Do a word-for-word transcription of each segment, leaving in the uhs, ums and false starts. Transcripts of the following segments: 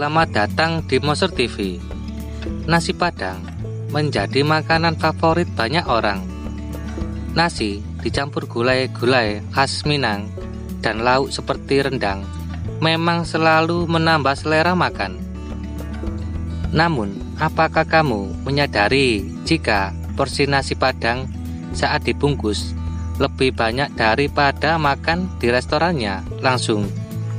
Selamat datang di Monster T V. Nasi Padang menjadi makanan favorit banyak orang. Nasi dicampur gulai-gulai khas Minang dan lauk seperti rendang memang selalu menambah selera makan. Namun, apakah kamu menyadari jika porsi nasi Padang saat dibungkus lebih banyak daripada makan di restorannya langsung?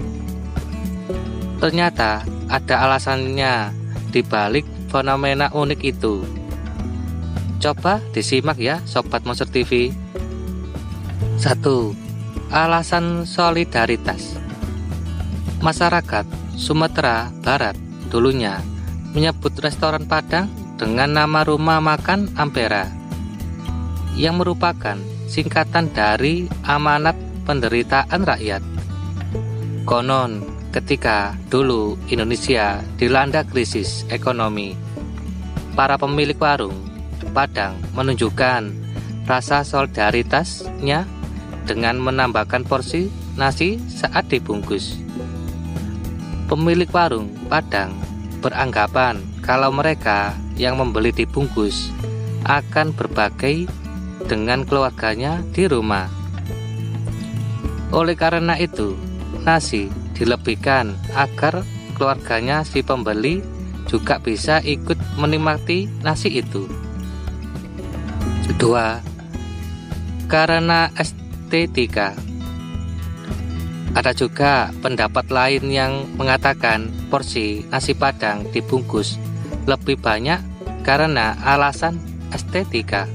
Ternyata ada alasannya di balik fenomena unik itu. Coba disimak ya Sobat Monster T V. satu. Alasan solidaritas. Masyarakat Sumatera Barat dulunya menyebut restoran Padang dengan nama Rumah Makan Ampera, yang merupakan singkatan dari Amanat Penderitaan Rakyat. Konon ketika dulu Indonesia dilanda krisis ekonomi, para pemilik warung Padang menunjukkan rasa solidaritasnya dengan menambahkan porsi nasi saat dibungkus. Pemilik warung Padang beranggapan kalau mereka yang membeli dibungkus akan berbagi dengan keluarganya di rumah. Oleh karena itu, nasi dilebihkan agar keluarganya si pembeli juga bisa ikut menikmati nasi itu. Kedua, karena estetika. Ada juga pendapat lain yang mengatakan porsi nasi Padang dibungkus lebih banyak karena alasan estetika.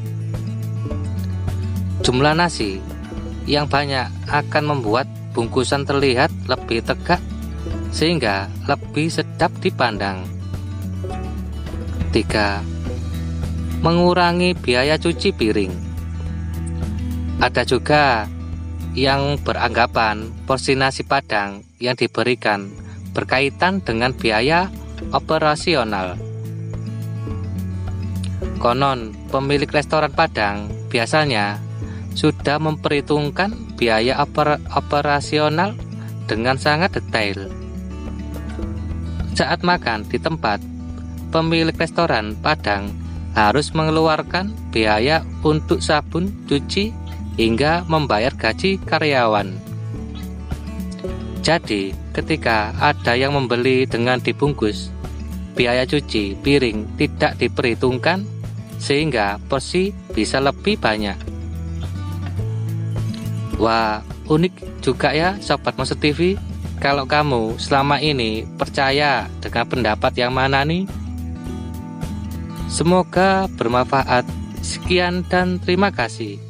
Jumlah nasi yang banyak akan membuat bungkusan terlihat lebih tegak sehingga lebih sedap dipandang. Tiga. Mengurangi biaya cuci piring. Ada juga yang beranggapan porsi nasi Padang yang diberikan berkaitan dengan biaya operasional. Konon pemilik restoran Padang biasanya sudah memperhitungkan biaya oper operasional dengan sangat detail. Saat makan di tempat, pemilik restoran Padang harus mengeluarkan biaya untuk sabun cuci hingga membayar gaji karyawan. Jadi, ketika ada yang membeli dengan dibungkus, biaya cuci piring tidak diperhitungkan sehingga porsi bisa lebih banyak. Wah, unik juga ya Sobat Monster T V. Kalau kamu selama ini percaya dengan pendapat yang mana nih? Semoga bermanfaat. Sekian dan terima kasih.